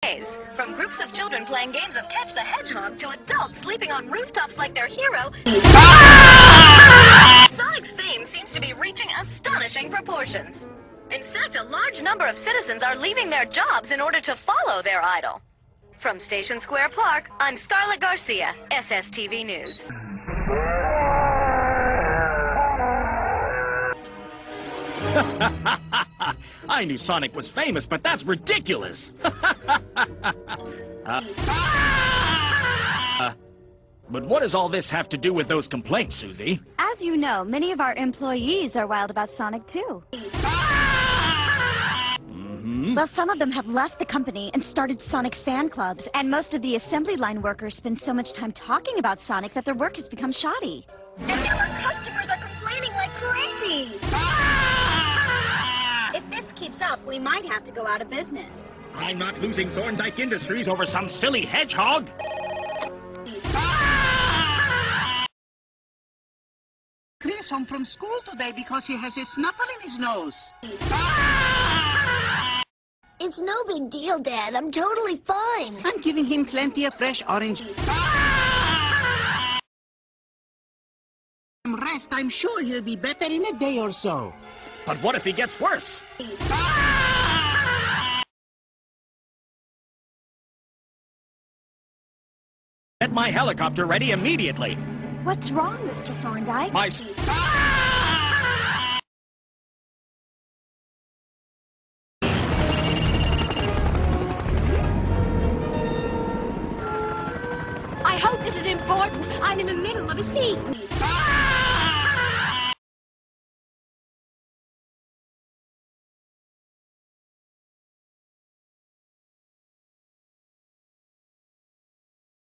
days. From groups of children playing games of Catch the Hedgehog to adults sleeping on rooftops like their hero, Sonic's fame seems to be reaching astonishing proportions. In fact, a large number of citizens are leaving their jobs in order to follow their idol. From Station Square Park, I'm Scarlett Garcia, SSTV News. I knew Sonic was famous, but that's ridiculous. But what does all this have to do with those complaints, Susie? As you know, many of our employees are wild about Sonic, too. Well, some of them have left the company and started Sonic fan clubs, and most of the assembly line workers spend so much time talking about Sonic that their work has become shoddy. And now our customers are complaining like crazy. If this keeps up, we might have to go out of business. I'm not losing Thorndike Industries over some silly hedgehog. Chris home from school today because he has a snuffle in his nose. It's no big deal, Dad. I'm totally fine. I'm giving him plenty of fresh orange. Rest, I'm sure he'll be better in a day or so. But what if he gets worse? Get my helicopter ready immediately. What's wrong, Mr. Thorndike? I hope this is important. I'm in the middle of a scene.